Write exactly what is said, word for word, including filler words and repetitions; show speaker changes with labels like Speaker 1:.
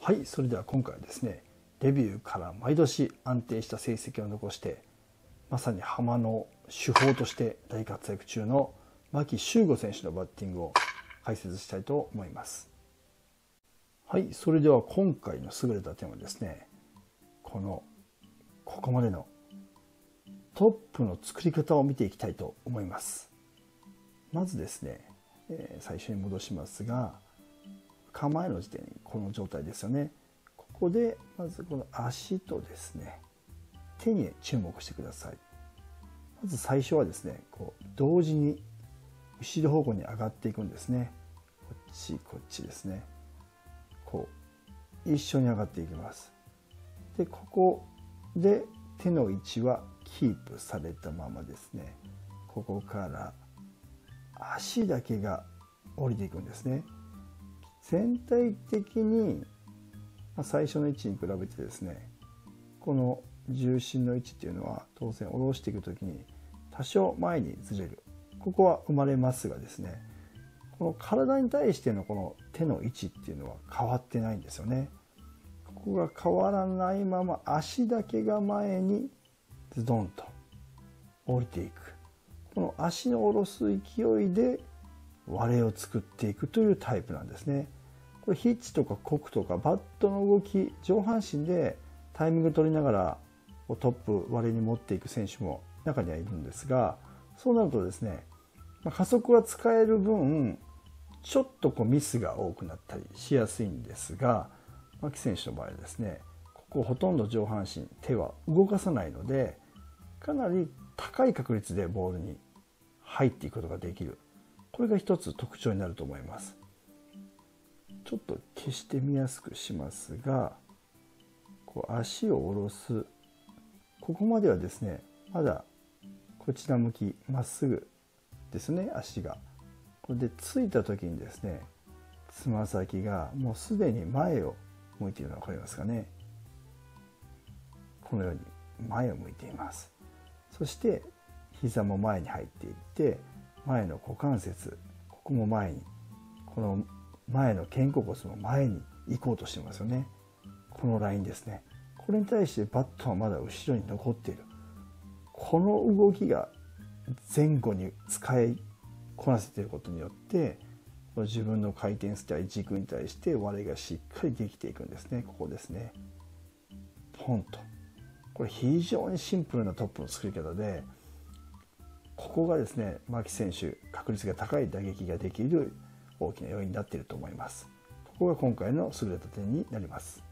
Speaker 1: はい、それでは今回はですね、デビューから毎年安定した成績を残してまさにハマの主砲として大活躍中の牧秀悟選手のバッティングを解説したいと思います。はい、それでは今回の優れた点はですね、このここまでのトップの作り方を見ていきたいと思います。まずですね、えー、最初に戻しますが、構えの時点にこの状態ですよね。ここでまずこの足とですね、手に注目してください。まず最初はですね、こう同時に後ろ方向に上がっていくんですね。こっちこっちですね。こう一緒に上がっていきます。でここで手の位置はキープされたままですね、ここから足だけが降りていくんですね。全体的に最初の位置に比べてですね、この重心の位置っていうのは当然下ろしていくときに多少前にずれる、ここは生まれますがですね、この体に対してのこの手の位置っていうのは変わってないんですよね。ここが変わらないまま足だけが前にズドンと降りていく、この足の下ろす勢いで割れを作っていくというタイプなんですね。これヒッチとかコクとかバットの動き、上半身でタイミング取りながらトップ割れに持っていく選手も中にはいるんですが、そうなるとですね、加速は使える分ちょっとこうミスが多くなったりしやすいんですが、牧選手の場合はですね、ここほとんど上半身手は動かさないので、かなり高い確率でボールに入っていくことができる、これが一つ特徴になると思います。ちょっと消してみやすくしますが、こう足を下ろす、ここまではですね、まだこちら向きまっすぐですね、足が。これでついた時にですね、つま先がもうすでに前を向いているのが分かりますかね。このように前を向いています。そして膝も前に入っていって、前の股関節、ここも前に、この前の肩甲骨も前に行こうとしてますよね。このラインですね。これに対してバットはまだ後ろに残っている。この動きが前後に使いこなせていることによって、自分の回転スタイル軸に対して割れがしっかりできていくんですね。ここですね。ポンと。これ非常にシンプルなトップの作り方で、ここがですね、牧選手確率が高い打撃ができる大きな要因になっていると思います。ここが今回の優れた点になります。